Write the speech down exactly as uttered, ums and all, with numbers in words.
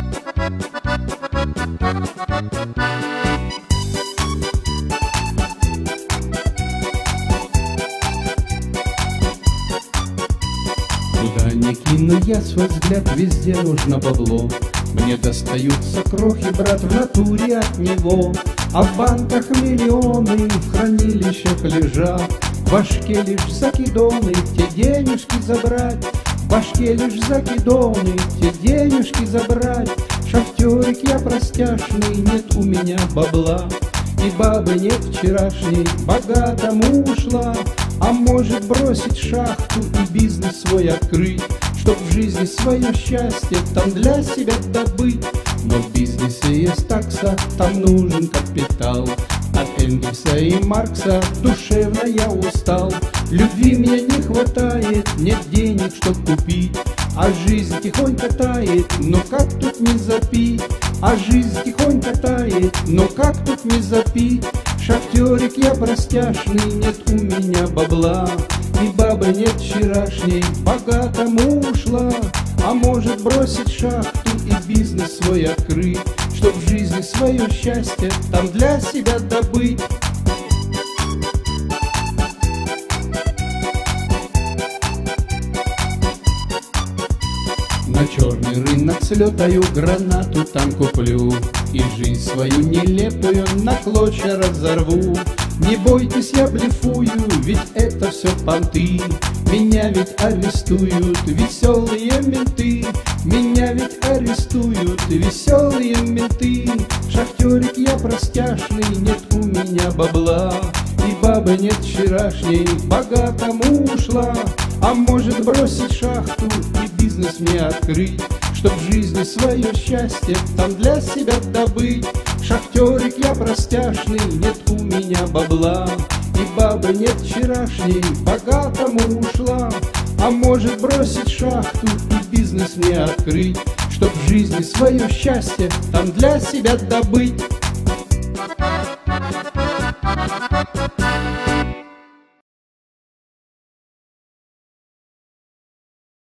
Куда ни кину я свой взгляд, везде нужно бабло. Мне достаются крохи, брат, в натуре от него. А в банках миллионы в хранилищах лежат. В башке лишь закидоны, те денежки забрать. В башке лишь закидоны, те денежки забрать. Шахтерик я простяшный, нет у меня бабла. И бабы нет вчерашней, богатому ушла. А может бросить шахту и бизнес свой открыть, чтоб в жизни свое счастье там для себя добыть. Но в бизнесе есть такса, там нужен капитал. От Энгельса и Маркса душевно я устал. Любви мне не хватает, нет денег, чтоб купить. А жизнь тихонько тает, но как тут не запить? А жизнь тихонько тает, но как тут не запить? Шахтерик я простяшный, нет у меня бабла. И бабы нет вчерашней, богатому ушла. А может бросить шахту и бизнес свой открыть, чтоб в жизни свое счастье там для себя добыть. На черный рынок слетаю, гранату там куплю и жизнь свою нелепую на клочья разорву. Не бойтесь, я блефую, ведь это все понты. Меня ведь арестуют веселые менты. Меня ведь арестуют веселые менты. Шахтерик я простяшный, нет у меня бабла. И бабы нет вчерашней, богатому ушла. А может бросить шахту и бизнес мне открыть, чтоб в жизни свое счастье там для себя добыть. Шахтерик я простяшный, нет у меня бабла. И бабы нет вчерашней, богатому ушла. А может бросить шахту и бизнес мне открыть, чтоб в жизни свое счастье там для себя добыть.